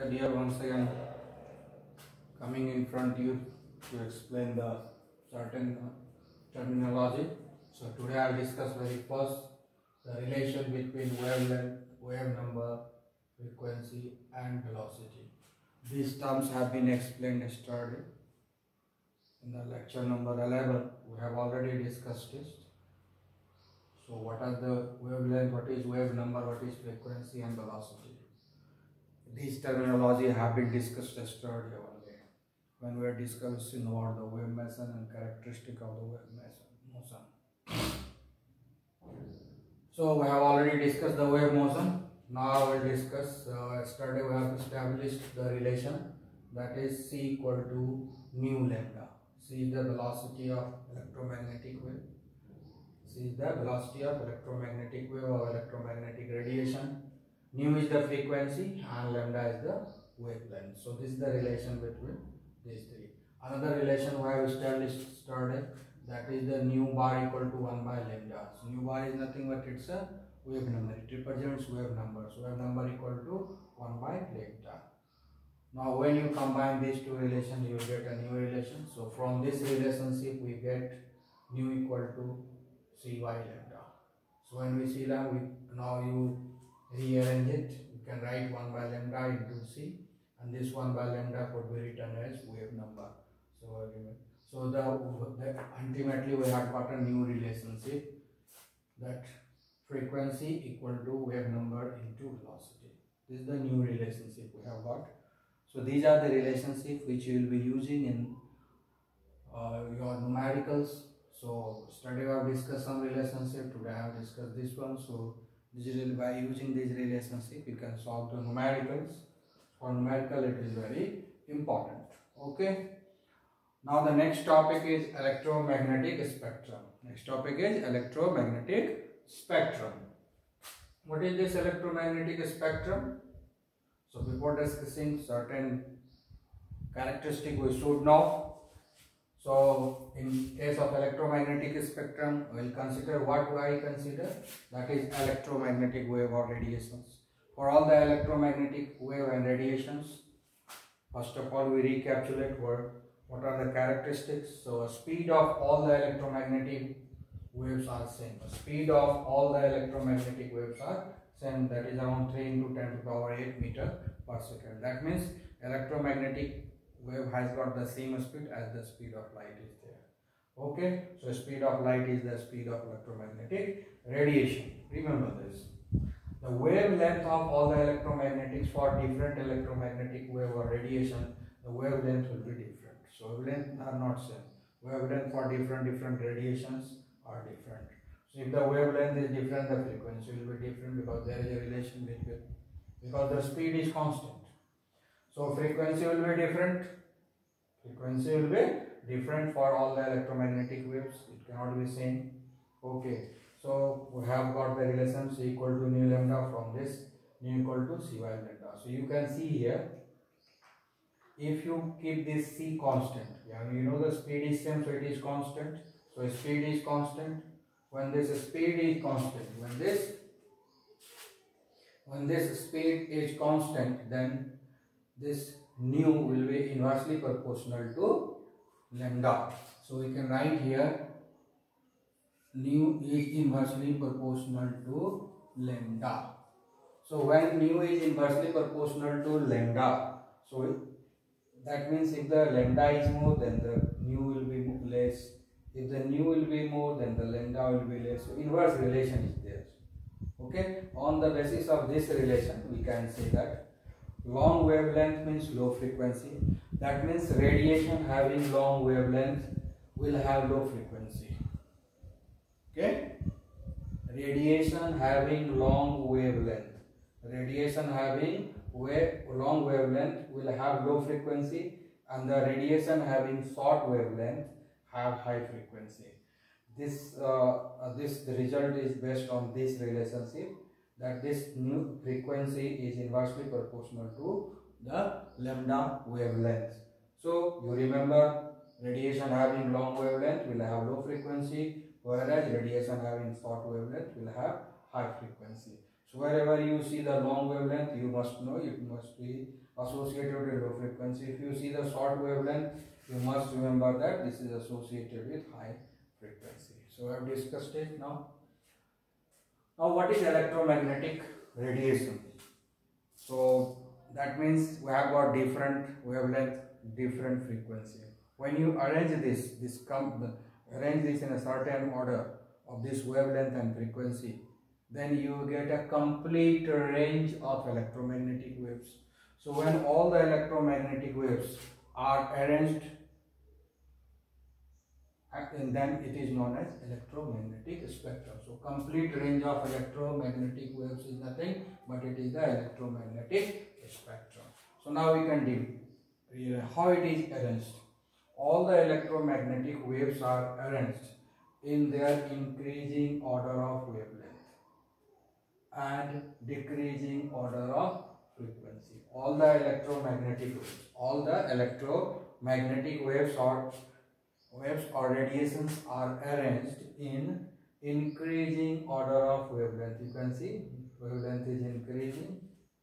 Dear, once again coming in front you to explain the certain terminology. So today I will discuss very first the relation between wavelength, wave number, frequency and velocity. These terms have been explained yesterday in the lecture number 11. We have already discussed it. So what are the wavelength, what is wave number, what is frequency and velocity? These terminology have been discussed yesterday only when we are discussing about the wave motion and characteristic of the wave motion. So we have already discussed the wave motion. Now we will discuss, yesterday we have established the relation, that is C equal to mu lambda. C is the velocity of electromagnetic wave. C is the velocity of electromagnetic wave or electromagnetic radiation. Nu is the frequency and lambda is the wavelength. So this is the relation between these three. Another relation we have established yesterday, that is the nu bar equal to 1 by lambda. So nu bar is nothing but it's a wave number. It represents wave number. So wave number equal to 1 by lambda. Now when you combine these two relations, you will get a new relation. So from this relationship we get nu equal to C by lambda. So when we see that, now you rearrange it. You can write 1 by lambda into C, and this 1 by lambda could be written as wave number. So the ultimately we have got a new relationship, that frequency equal to wave number into velocity. This is the new relationship we have got. So these are the relationships which you will be using in your numericals. So yesterday we have discussed some relationship, today I have discussed this one. So by using this relationship you can solve the numericals. For numerical it is very important. Okay. Now the next topic is electromagnetic spectrum. Next topic is electromagnetic spectrum. What is this electromagnetic spectrum? So before discussing certain characteristics we should know. So in case of electromagnetic spectrum, we will consider what I consider, that is electromagnetic wave or radiations. For all the electromagnetic wave and radiations, first of all we recapitulate what are the characteristics. So speed of all the electromagnetic waves are same. The speed of all the electromagnetic waves are same, that is around 3 into 10 to the power 8 meter per second. That means electromagnetic wave has got the same speed as the speed of light is there. Okay, so speed of light is the speed of electromagnetic radiation. Remember this. The wavelength of all the electromagnetics for different electromagnetic wave or radiation, the wavelength will be different. So wavelengths are not same. Wavelength for different radiations are different. So if the wavelength is different, the frequency will be different, because there is a relation between, because the speed is constant. So frequency will be different. Frequency will be different for all the electromagnetic waves. It cannot be same. Okay. So we have got the relation C equal to nu lambda. From this, nu equal to C by lambda. So you can see here, if you keep this C constant, you know the speed is same, so it is constant. So speed is constant. When this speed is constant, when this speed is constant, then this nu will be inversely proportional to lambda. So we can write here nu is inversely proportional to lambda. So when nu is inversely proportional to lambda, so that means if the lambda is more, then the nu will be less. If the nu will be more, then the lambda will be less. So inverse relation is there. Okay. On the basis of this relation, we can say that long wavelength means low frequency. That means radiation having long wavelength will have low frequency. Okay. Radiation having long wavelength. Radiation having long wavelength will have low frequency, and the radiation having short wavelength have high frequency. This the result is based on this relationship, that this new frequency is inversely proportional to the lambda wavelength. So you remember, radiation having long wavelength will have low frequency, whereas radiation having short wavelength will have high frequency. So wherever you see the long wavelength, you must know it must be associated with low frequency. If you see the short wavelength, you must remember that this is associated with high frequency. So I have discussed it now. Now what is electromagnetic radiation? So that means we have got different wavelength, different frequency. When you arrange arrange this in a certain order of this wavelength and frequency, then you get a complete range of electromagnetic waves. So when all the electromagnetic waves are arranged, and then it is known as electromagnetic spectrum. So complete range of electromagnetic waves is nothing but it is the electromagnetic spectrum. So now we can deal how it is arranged. All the electromagnetic waves are arranged in their increasing order of wavelength and decreasing order of frequency. All the electromagnetic waves or radiations are arranged in increasing order of wavelength. You can see wavelength is increasing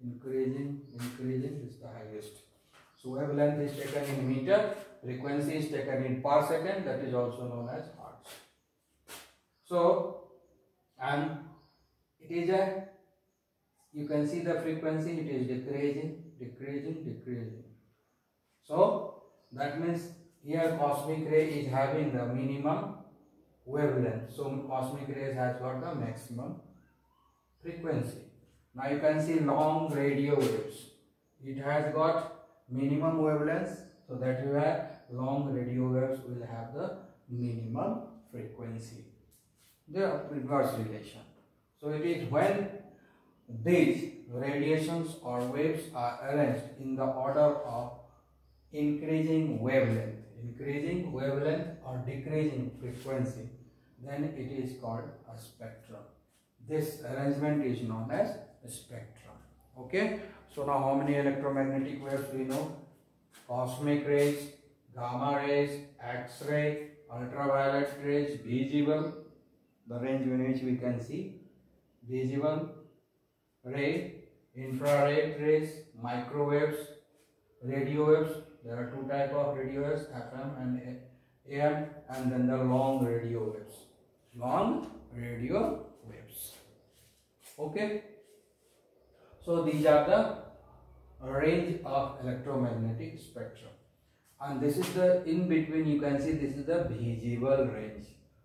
is the highest. So wavelength is taken in meter, frequency is taken in per second, that is also known as hertz. So, and it is you can see the frequency, it is decreasing. So that means here cosmic ray is having the minimum wavelength. So cosmic rays has got the maximum frequency. Now you can see long radio waves. It has got minimum wavelengths, so that you have long radio waves will have the minimum frequency. The reverse relation. So it is when these radiations or waves are arranged in the order of increasing wavelength or decreasing frequency, then it is called a spectrum. This arrangement is known as a spectrum. Okay, so now how many electromagnetic waves we know? Cosmic rays, gamma rays, X-ray, ultraviolet rays, visible, the range in which we can see, visible ray, infrared rays, microwaves, radio waves. There are two types of radio waves, FM and AM, and then the long radio waves. Okay. So these are the range of electromagnetic spectrum. And this is the in between, you can see this is the visible range.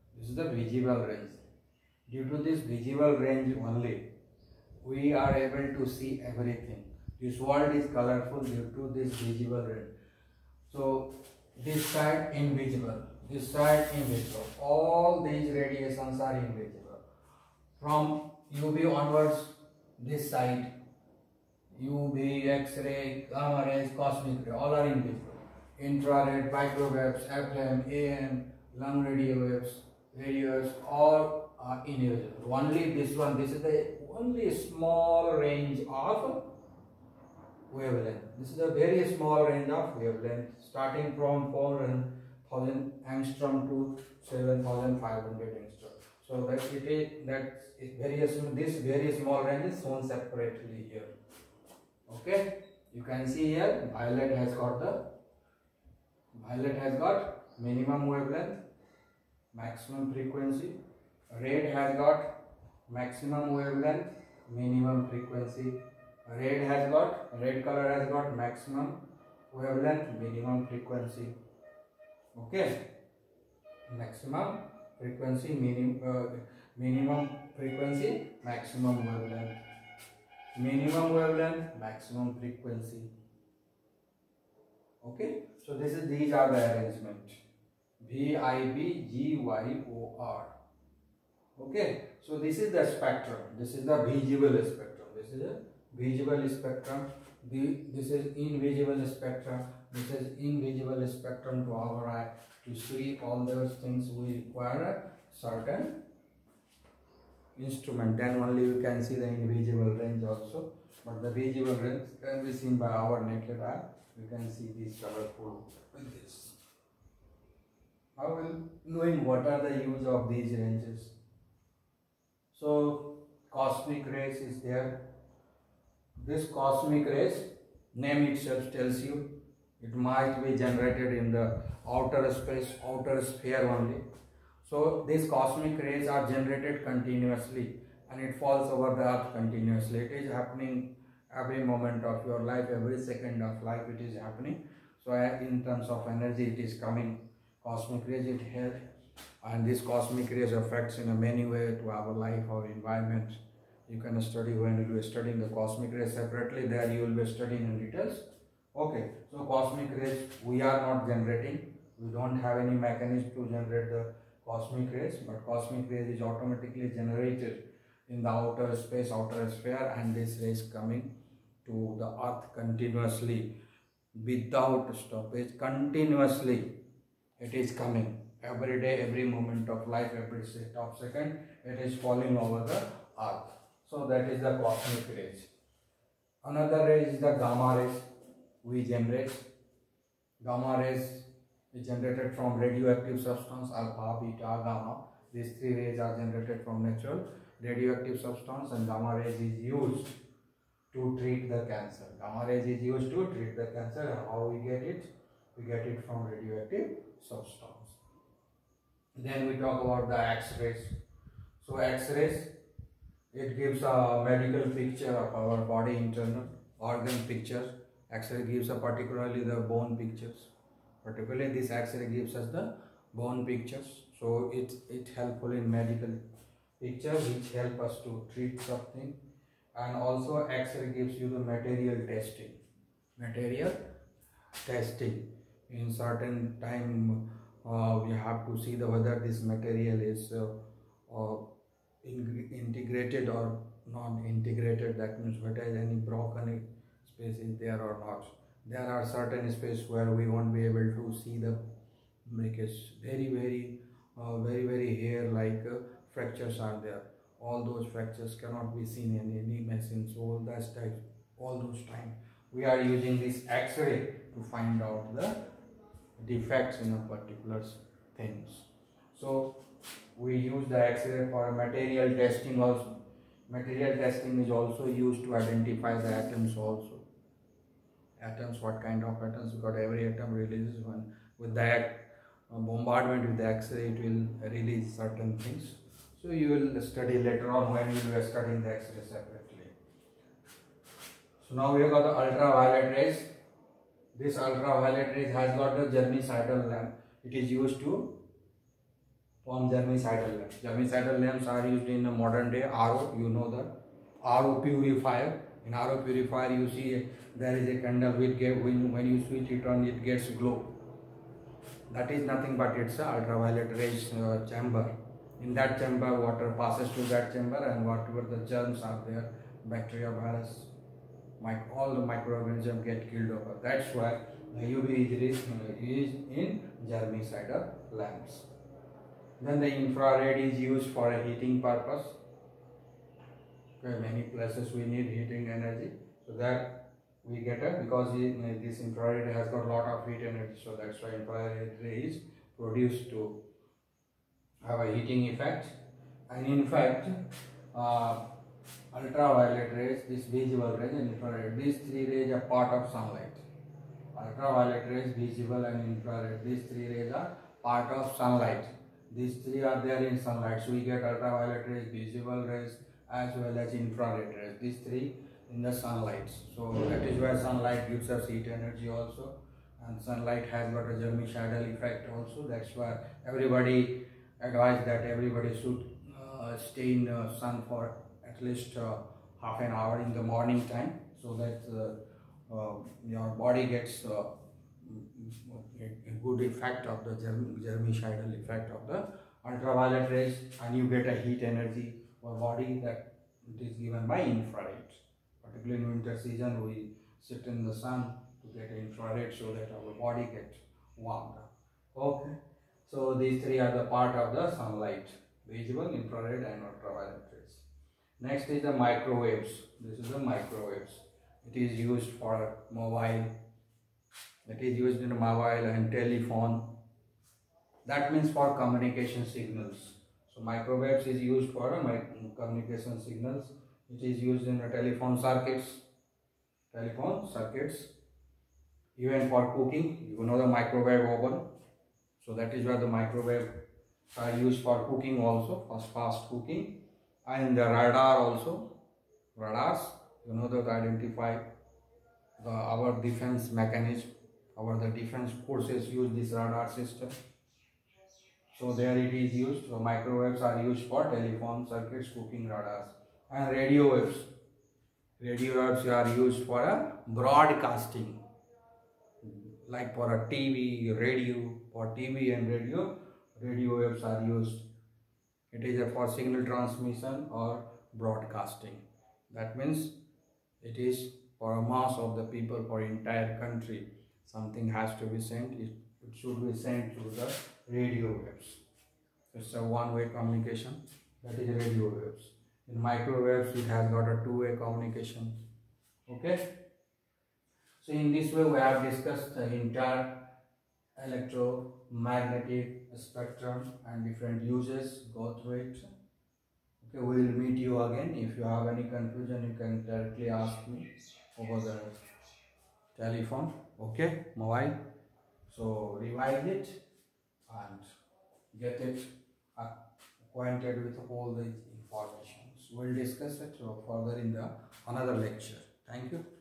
Due to this visible range only, we are able to see everything. This world is colorful due to this visible range. So this side invisible, this side invisible. All these radiations are invisible. From UV onwards, this side, UV, X-ray, gamma rays, cosmic ray, all are invisible. Infrared, microwaves, FM, AM, long radio waves, all are invisible. Only this one, this is the only small range of wavelength. This is a very small range of wavelength, starting from 4,000 angstrom to 7,500 angstrom. So that this very small range is shown separately here. Okay, you can see here violet has got minimum wavelength, maximum frequency. Red has got maximum wavelength, minimum frequency. Red color has got maximum wavelength, minimum frequency. Okay, maximum frequency, minimum frequency, maximum wavelength. Minimum wavelength, maximum frequency. Okay, so these are the arrangement. VIBGYOR. Okay, so this is the spectrum. This is the visible spectrum. This is a visible spectrum. This is invisible spectrum. This is invisible spectrum to our eye. To see all those things, we require a certain instrument. Then only you can see the invisible range also. But the visible range can be seen by our naked eye. We can see these colorful like this. How will knowing what are the use of these ranges? So cosmic rays is there. This cosmic rays, Name itself tells you it might be generated in the outer space, outer sphere only. So these cosmic rays are generated continuously and it falls over the earth continuously. It is happening every moment of your life, every second of life it is happening. So in terms of energy it is coming, cosmic rays it here, and this cosmic rays affects in a many way to our life, our environment. You can study when you are studying the cosmic rays separately, there you will be studying in details. Okay, so cosmic rays we are not generating, we don't have any mechanism to generate the cosmic rays, but cosmic rays is automatically generated in the outer space, outer sphere, and this rays coming to the earth continuously without stoppage. Continuously it is coming every day, every moment of life, every top second it is falling over the earth. So that is the cosmic rays. Another ray is the gamma rays we generate. Gamma rays is generated from radioactive substance alpha, beta, gamma. These three rays are generated from natural radioactive substance, and gamma rays is used to treat the cancer. Gamma rays is used to treat the cancer. How we get it? We get it from radioactive substance. Then we talk about the X-rays. So X-rays, it gives a medical picture of our body, internal organ pictures. X-ray gives a particularly the bone pictures. Particularly this X-ray gives us the bone pictures. So it helpful in medical pictures which help us to treat something. And also X-ray gives you the material testing. Material testing. In certain time we have to see the whether this material is integrated or non-integrated. That means whether any broken space is there or not. There are certain spaces where we won't be able to see the very hair like fractures are there. All those fractures cannot be seen in any machine. So all those time we are using this X-ray to find out the defects in a particular things. So we use the X-ray for material testing also. Material testing is also used to identify the atoms also. Atoms, what kind of atoms, because every atom releases one. With that bombardment with the X-ray, it will release certain things. So you will study later on when you are studying the X-ray separately. So now we have got the ultraviolet rays. This ultraviolet rays has got the germicidal lamp. It is used to form germicidal lamps. Germicidal lamps are used in the modern day RO. You know the RO purifier. In RO purifier, you see there is a candle which when you switch it on, it gets glow. That is nothing but it's a ultraviolet rays chamber. In that chamber, water passes to that chamber, and whatever the germs are there, bacteria, virus, all the microorganisms get killed over. That's why the UV is in germicidal lamps. Then the infrared is used for a heating purpose. Okay, many places we need heating energy, so that we get it because this infrared has got a lot of heat energy. So that's why infrared ray is produced to have a heating effect. And in fact, ultraviolet rays, this visible rays and infrared, these three rays are part of sunlight. Ultraviolet rays, visible and infrared, these three rays are part of sunlight. These three are there in sunlight. So we get ultraviolet rays, visible rays as well as infrared rays. These three in the sunlight. So that is where sunlight gives us heat energy also. And sunlight has got a germicidal effect also. That's why everybody advised that everybody should stay in the sun for at least half an hour in the morning time, so that your body gets a good effect of the germicidal effect of the ultraviolet rays, and you get a heat energy for body that it is given by infrared. Particularly in winter season, we sit in the sun to get infrared so that our body gets warmed up. Okay, so these three are the part of the sunlight: visible, infrared and ultraviolet rays. Next is the microwaves. This is the microwaves. It is used for mobile. It is used in mobile and telephone. That means for communication signals. So microwaves is used for communication signals. It is used in the telephone circuits. telephone circuits. Even for cooking, you know the microwave oven. So that is where the microwave are used for cooking also, for fast cooking. And the radar also, radars, you know, that identify our defense mechanism, the defense forces use this radar system. So there it is used. So microwaves are used for telephone circuits, cooking, radars. And radio waves. Radio waves are used for a broadcasting, like for a TV, radio. For TV and radio waves are used. It is for signal transmission or broadcasting. That means it is for a mass of the people, for entire country. Something has to be sent. It should be sent through the radio waves. It's a one-way communication. That is radio waves. In microwaves, it has got a two-way communication. Okay. So in this way, we have discussed the entire electromagnetic spectrum and different uses. Go through it. Okay, we will meet you again. If you have any confusion, you can directly ask me over the telephone. Okay, mobile. So revise it and get it acquainted with all the information. We'll discuss it further in the another lecture. Thank you.